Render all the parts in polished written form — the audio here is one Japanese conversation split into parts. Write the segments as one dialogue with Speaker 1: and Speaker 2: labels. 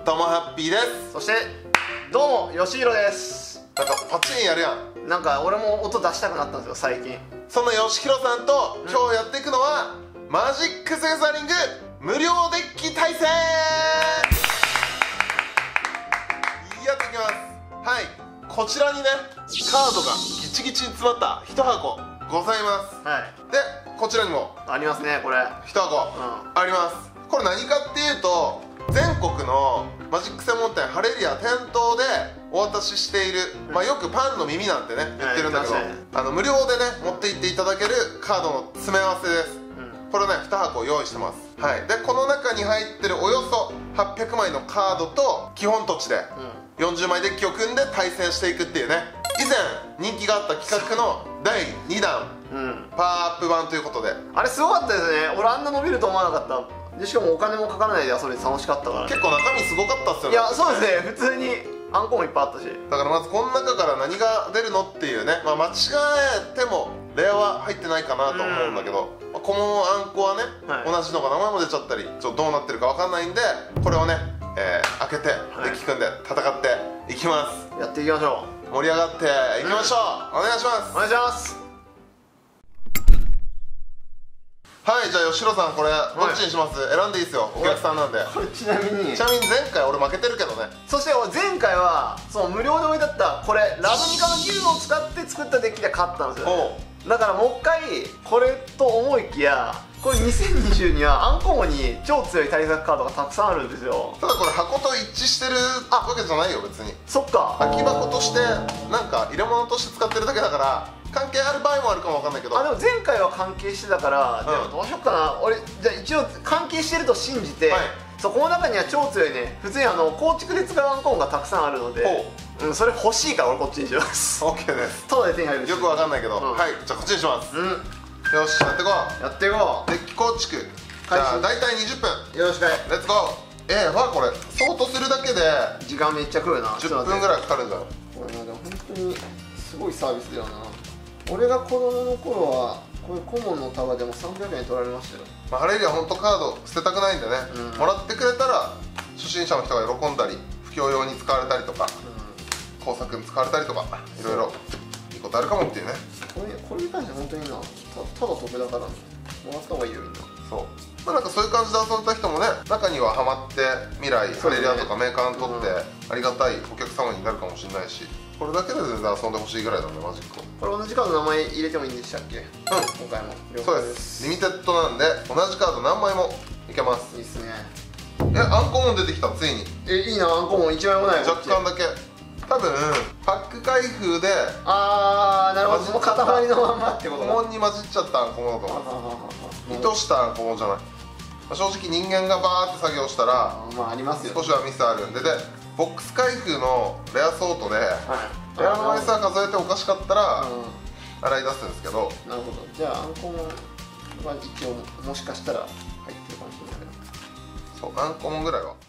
Speaker 1: どうもハッピーです。
Speaker 2: そしてどうもよしひろです。
Speaker 1: なんかパチンやるやん。
Speaker 2: なんか俺も音出したくなったんですよ最近。
Speaker 1: そんなよしひろさんと今日やっていくのは、マジック・セザリング無料デッキ対戦やっていきます。はい、こちらにねカードがギチギチに詰まった1箱ございます。
Speaker 2: はい。
Speaker 1: でこちらにも
Speaker 2: ありますねこれ。
Speaker 1: 1箱あります。これ何かっていうと、全国のマジック専門店ハレリア店頭でお渡ししている、よくパンの耳なんてね言ってるんだけど、無料でね持って行っていただけるカードの詰め合わせです。これをね2箱用意してます。はい。でこの中に入ってるおよそ800枚のカードと基本土地で40枚デッキを組んで対戦していくっていうね、以前人気があった企画の第2弾、パワーアップ版ということで、
Speaker 2: あれすごかったですね。俺あんな伸びると思わなかった。でしかもお金もかからないで遊べて楽しかったから。
Speaker 1: 結構中身すごかったっすよね。
Speaker 2: いやそうですね、普通にあんこもいっぱいあったし。
Speaker 1: だからまずこの中から何が出るのっていうね、間違えてもレアは入ってないかなと思うんだけど、このあんこはね、同じのが名前も出ちゃったりどうなってるか分かんないんで、これをね、開けてデッキ組んで戦っていきます。
Speaker 2: やっていきましょ
Speaker 1: 盛り上がっていきましょう。お願いします。
Speaker 2: う。お願いします。
Speaker 1: はい、じゃあ吉野さん、これどっちにします？選んでいいですよ、お客さんなんで。
Speaker 2: これちなみに
Speaker 1: 前回俺負けてるけどね。
Speaker 2: そして前回はその無料で置いてあったこれラブニカのギルを使って作ったデッキで勝ったんですよね。だからもう一回これと思いきや、これ2020にはアンコモに超強い対策カードがたくさんあるんですよ。
Speaker 1: ただこれ箱と一致してるわけじゃないよ別に。
Speaker 2: そっか、
Speaker 1: 空き箱としてなんか入れ物として使ってるだけだから、関係ある場合もあるかもわかんないけど。
Speaker 2: でも前回は関係してたから、でもどうしよっかな。俺じゃあ一応関係してると信じて、そうこの中には超強いね、普通に構築で使うアンコモがたくさんあるので、それ欲しいから俺こっちにします。
Speaker 1: OK です。
Speaker 2: ただで手に入るし
Speaker 1: よくわかんないけど、はい、じゃあこっちにします。よし、やっていこう。
Speaker 2: やっていこう。
Speaker 1: デッキ構築、じゃあ大体20分。
Speaker 2: よろしく。
Speaker 1: レッツゴー。やばい、これソートするだけで
Speaker 2: 時間めっちゃ食うな。
Speaker 1: 10分ぐらいかかるんじゃん。
Speaker 2: これでも本当にすごいサービスだよな。俺が子供の頃はこういうコモンの束でも300円取られましたよ。
Speaker 1: ハレリア本当カード捨てたくないんでね、もらってくれたら初心者の人が喜んだり、布教用に使われたりとか、工作に使われたりとか、いろいろいいことあるかもっていうね。
Speaker 2: これに関しては本当にな、ただ得だからね、もらった方がいいよみんな。
Speaker 1: そう、なんかそういう感じで遊んだ人もね、中にはハマって未来ハレリアとかメーカーにとってありがたいお客様になるかもしれないし、これだけで全然遊んでほしいぐらいだね、マジックを。こ
Speaker 2: れ同じカード名前入れてもいいんでしたっけ？今回も
Speaker 1: そうです。リミテッドなんで同じカード何枚もいけます。
Speaker 2: いいっすね。
Speaker 1: アンコモン出てきた、ついに。
Speaker 2: いいな、アンコモン1枚もない。
Speaker 1: 若干だけ多分パック開封で、
Speaker 2: なるほど、その塊のまんまってことだ。
Speaker 1: コモンに混じっちゃったアンコモンだと思う。意図したアンコモンじゃない。正直人間がバーって作業したら
Speaker 2: ありますよ、
Speaker 1: 少しはミスあるんで、ボックス開封のレアソートでレアの枚数は数えておかしかったら洗い出すんですけど。
Speaker 2: なるほど。じゃあアンコモンは一応もしかしたら入ってるかもしれないけど、
Speaker 1: そう、アンコモンぐらいは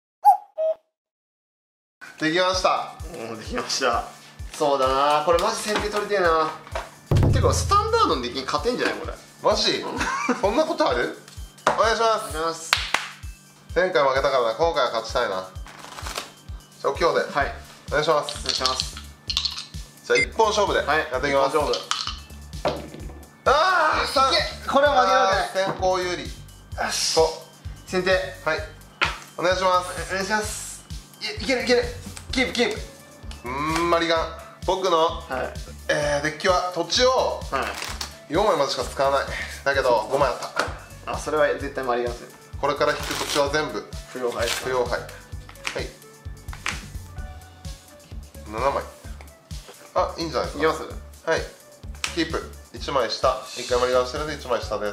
Speaker 1: できました。
Speaker 2: できました。そうだな、これマジ先手取りてえな。てかスタンダードの出来に勝てんじゃないこれ。
Speaker 1: マジそんなことある？お願いします。前回負けたからな、今回は勝ちたいな。じゃあ今日でお願いします。
Speaker 2: お願いします。
Speaker 1: じゃあ一本勝負でやっていきます。
Speaker 2: これは負けるわけない。
Speaker 1: 先行有利。よし、
Speaker 2: 先手。
Speaker 1: はい、お願いします。
Speaker 2: お願いします。いけるいける。キープキープ。
Speaker 1: マリガン。僕のデッキは土地を4枚までしか使わない。だけど5枚あった。
Speaker 2: それは絶対マリガンですよ。
Speaker 1: これから引く土地は全部
Speaker 2: 不要牌。
Speaker 1: 不要牌。はい、7枚。いいんじゃないですか。
Speaker 2: いきます。
Speaker 1: はい、キープ。1枚下、1回マリガンしてるんで1枚下です。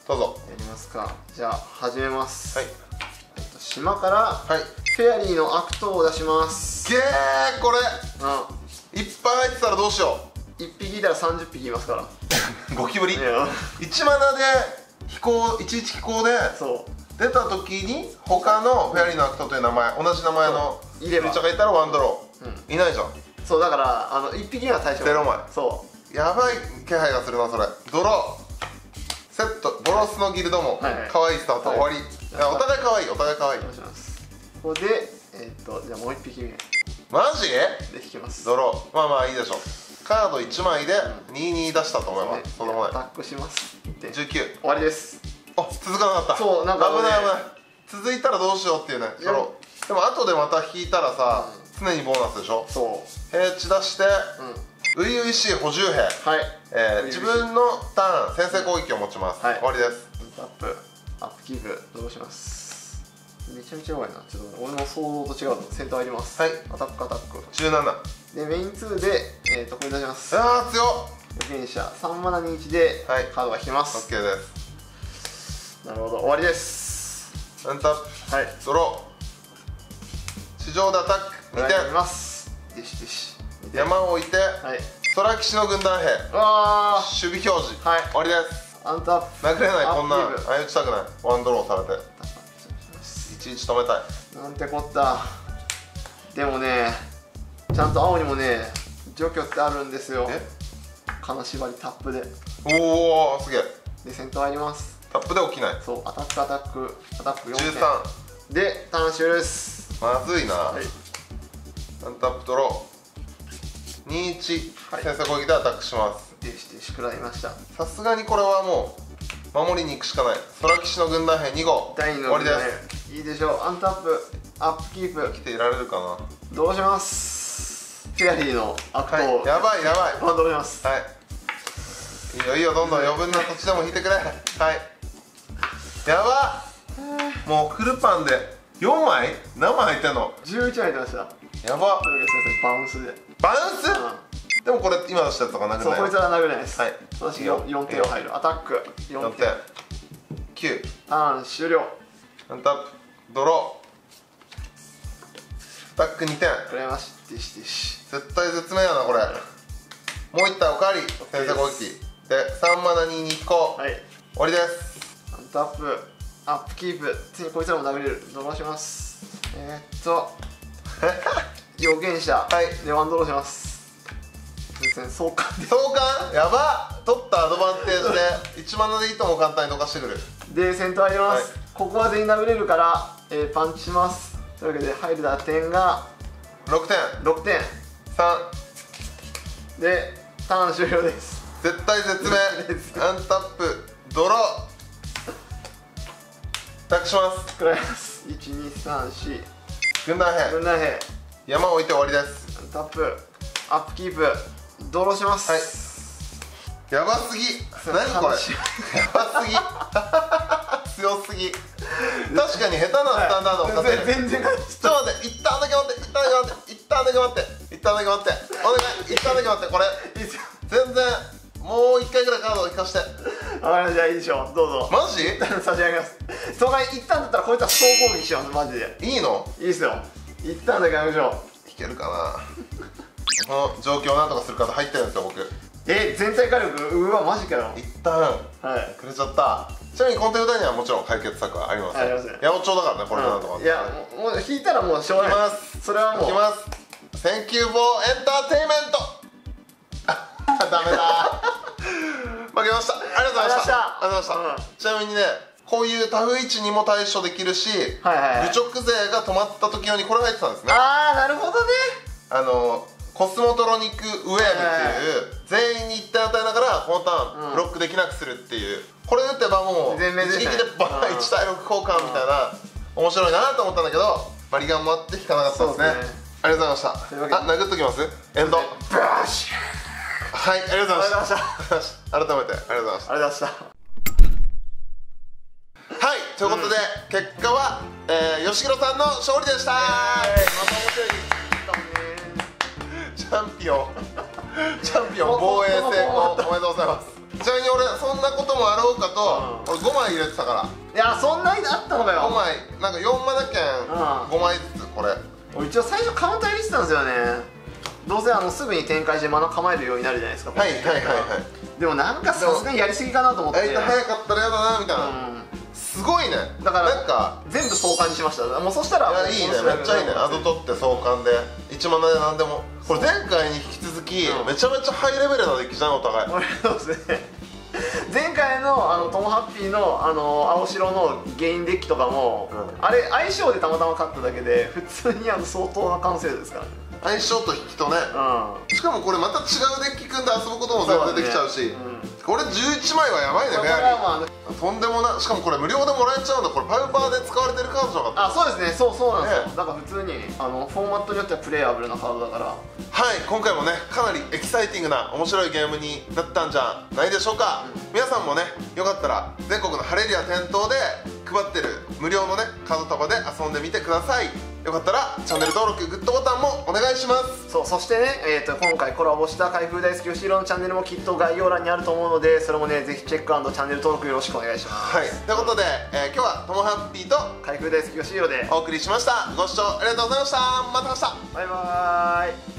Speaker 1: どうぞ。や
Speaker 2: りますか。じゃあ始めます。
Speaker 1: はい、
Speaker 2: 島からフェアリーのアクトを出します。
Speaker 1: これいっぱい入ってたらどうしよ
Speaker 2: う。1匹いたら30匹いますから。
Speaker 1: ゴキブリ。1マナで飛行、11飛行で出た時に他のフェアリーのアクトという名前、同じ名前のクリーチャーがいたらワンドロー。いないじゃん。
Speaker 2: そうだから1匹には対象
Speaker 1: 0枚。
Speaker 2: そう、
Speaker 1: やばい気配がするなそれ。ドローセット、ボロスのギルドも可愛いスタート終わり。お互い可愛い、お互い可愛い。
Speaker 2: こでじゃあもう1匹目で
Speaker 1: マジ
Speaker 2: 引きます。
Speaker 1: ドロー。まあまあいいでしょう。カード1枚で22出したと思います。その前
Speaker 2: アタックしますで
Speaker 1: 19。
Speaker 2: 終わりです。
Speaker 1: あ、続かなかった。
Speaker 2: そうなんかね
Speaker 1: 危ない危ない。続いたらどうしようっていうね。ドロー。でも後でまた引いたらさ、常にボーナスでしょ。
Speaker 2: そう
Speaker 1: 平地出して初々しい補充兵。
Speaker 2: はい、
Speaker 1: 自分のターン先制攻撃を持ちます。終わりです。
Speaker 2: アップキープどうします。めちゃめちゃ弱いな。ちょっと俺の想像と違うの。センター入ります。
Speaker 1: はい、
Speaker 2: アタック
Speaker 1: 17
Speaker 2: でメイン2でこれ出します。
Speaker 1: ああ強っ。
Speaker 2: 預言者3マナ21でカードが引きます。
Speaker 1: OK です。
Speaker 2: なるほど、終わりです。
Speaker 1: アンタップ、はい、ドロー。地上でアタック2点。
Speaker 2: ますよしよし。
Speaker 1: 山を置いて、はい、空騎士の軍団兵、守備表示、はい、終わりです。
Speaker 2: アンタップ
Speaker 1: 殴れない。こんなん相打ちたくない。ワンドローされていちいち止めたい
Speaker 2: なんてこった。でもね、ちゃんと青にもね除去ってあるんですよ。金縛りタップで。
Speaker 1: おおすげえ。
Speaker 2: で先頭入ります。
Speaker 1: タップで起きない。
Speaker 2: そう、アタック4点
Speaker 1: 13
Speaker 2: でターン終了です。
Speaker 1: まずいな。
Speaker 2: はい、
Speaker 1: アンタップドロー21、先制攻撃でアタックします。
Speaker 2: でし食らいました。
Speaker 1: さすがにこれはもう守りに行くしかない。空騎士の軍団兵2号終わりです。
Speaker 2: いいでしょう。アンタップアップキープ
Speaker 1: 来ていられるかな。
Speaker 2: どうします。フェアリーのアクトを、
Speaker 1: やばいやばい。
Speaker 2: どうします。
Speaker 1: はい、いいよいいよ、どんどん余分な土地でも引いてくれ。はい、やばっ。もうフルパンで4枚何枚入ってんの。
Speaker 2: 11枚入ってました。
Speaker 1: やばっ。
Speaker 2: バウンスで
Speaker 1: バウンス、でもこれ今出したやつとか殴れない。
Speaker 2: そう、こいつは殴れないです。
Speaker 1: はい、
Speaker 2: 私4点を入る。アタック4点
Speaker 1: 9。
Speaker 2: ターン終了。
Speaker 1: アンタップドロー。アタック2点。
Speaker 2: くれましでし
Speaker 1: 絶対絶命やなこれ。もう1体おかわり。先制攻撃で3マナ2に1個。はい、終わりです。
Speaker 2: アンタップアップキープ。次こいつらも殴れる。ドローします。預言者でワンドローします。相関で
Speaker 1: 相関やばっ。取ったアドバンテージで1マナでいいとも簡単にどかしてくる。
Speaker 2: で先頭入ります。ここは全員殴れるから、パンチします。というわけで入る打点が
Speaker 1: 6点
Speaker 2: 3でターン終了です。
Speaker 1: 絶対絶命。アンタップドロー。アタックします。
Speaker 2: 食らいます。1234
Speaker 1: 軍団兵山を置いて終わりです。
Speaker 2: アンタップアップキープドローします。はい、
Speaker 1: やばすぎ。何これやばすぎ強すぎ。確かに下手なスタンダードを勝てる。全然ちょっと待って、一旦だけ待って、一旦だけ待って、お願い、一旦だけ待って。これ全然もう1回ぐらいカードを引かして。
Speaker 2: じゃあいいでしょう、どうぞ。
Speaker 1: マジ
Speaker 2: 差し上げます。その一旦だったらこいつは総攻撃します。マジで
Speaker 1: いいの。
Speaker 2: いいですよ。一旦だけやめましょう。
Speaker 1: 引けるかなこの状況をなんとかする方入ってるんですよ僕。
Speaker 2: 全体火力。うわマジかよ。
Speaker 1: 一旦くれちゃった。ちなみにこの手札にはもちろん解決策はあります。八百長だからねこれなんとか。
Speaker 2: いやもう引いたらもうしょうがない。それはもういきます。
Speaker 1: センキューボーエンターテイメント。ダメだ負けました。ありがとうございました。ちなみにね、こういうタフ位置にも対処できるし、侮辱税が止まった時用にこれが入ってたんですね。
Speaker 2: ああなるほどね。
Speaker 1: コスモトロニックウェーブっていう全員に1点与えながらこのターンブロックできなくするっていう、これ打てばもう一撃でバー1対6交換みたいな面白いなと思ったんだけど、マリガンもあって引かなかったですね。ありがとうございました。殴っときます。エンドバシュ。はい、ありがとうございました。改めてありがとうございました。
Speaker 2: ありがとうございました。
Speaker 1: はい、ということで結果は吉弘さんの勝利でした。チャンピオン防衛成功おめでとうございます。ちなみに俺そんなこともあろうかと俺5枚入れてたから。
Speaker 2: いやそんなにあったのかよ。
Speaker 1: 5枚なんか4マナ券5枚ずつ。これ
Speaker 2: 俺一応最初カウンター入れてたんですよね。どうせすぐに展開してマナ構えるようになるじゃないですか。
Speaker 1: はい。
Speaker 2: でもなんかさすがにやりすぎかなと思って。
Speaker 1: 早かったらやだなみたいな。すごいね。
Speaker 2: だから
Speaker 1: なんか
Speaker 2: 全部相関にしました。もうそしたら
Speaker 1: いいね、めっちゃいいね。アド取って相関で1マナで何でも。これ前回に引き続きめちゃめちゃハイレベルなデッキじゃんお互い。
Speaker 2: そうですね。 前回のトモハッピーの青白のゲインデッキとかも、あれ相性でたまたま勝っただけで普通に相当な完成度ですからね。
Speaker 1: 相性と引きとね、しかもこれまた違うデッキ組んで遊ぶことも全然できちゃうし、これ11枚はやばいね。フェアリーとんでもない。しかもこれ無料でもらえちゃうんだ。これパウパーで使われてるカードじゃなかった？
Speaker 2: あ、そうですね。そうなんですよ。だから普通にフォーマットによってはプレイアブルなカードだから。
Speaker 1: はい、今回もねかなりエキサイティングな面白いゲームになったんじゃないでしょうか。皆さんもねよかったら全国のハレリア店頭で配ってる無料のねカード束で遊んでみてください。よかったらチャンネル登録グッドボタンもお願いします。
Speaker 2: そしてね、今回コラボした開封大好きよしろのチャンネルもきっと概要欄にあると思うので、それもねぜひチェック&チャンネル登録よろしくお願いします。
Speaker 1: はい、ということで、今日はともハッピーと
Speaker 2: 開封大好きよしろで
Speaker 1: お送りしました。ご視聴ありがとうございました。また明日。
Speaker 2: バイバーイ。